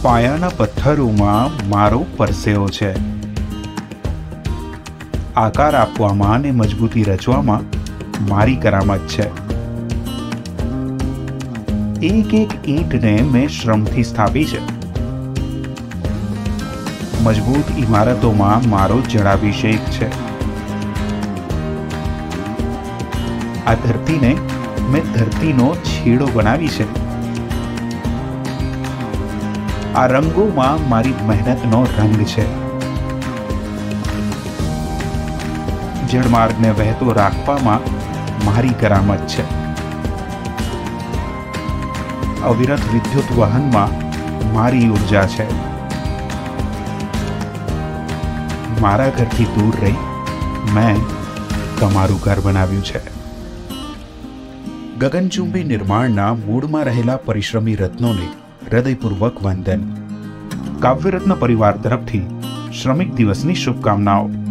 પાયાના પથ્થરોમાં મારો પરસેવો છે. આકાર આપવામાં અને મજબૂતી રચવામાં મારી કરામત છે. એક એક ઈંટને મેં શ્રમથી સ્થાપી છે. મજબૂત ઇમારતોમાં મારો જળાભિષેક છે. આ ધરતીને મેં ધરતીનો છેડો બનાવી છે. આ રંગોમાં મારી મહેનતનો રંગ છે. જળમાર્ગને વહેતો રાખવામાં મારી કરામત છે. અવિરત વિદ્યુત વહનમાં મારી ઉર્જા છે. મારા ઘરથી દૂર રહી મેં તમારું ઘર બનાવ્યું છે. ગગનચુંબી નિર્માણના મૂળમાં રહેલા પરિશ્રમી રત્નોને હૃદયપૂર્વક વંદન. કાવ્યરત્ન પરિવાર તરફથી શ્રમિક દિવસની શુભકામનાઓ.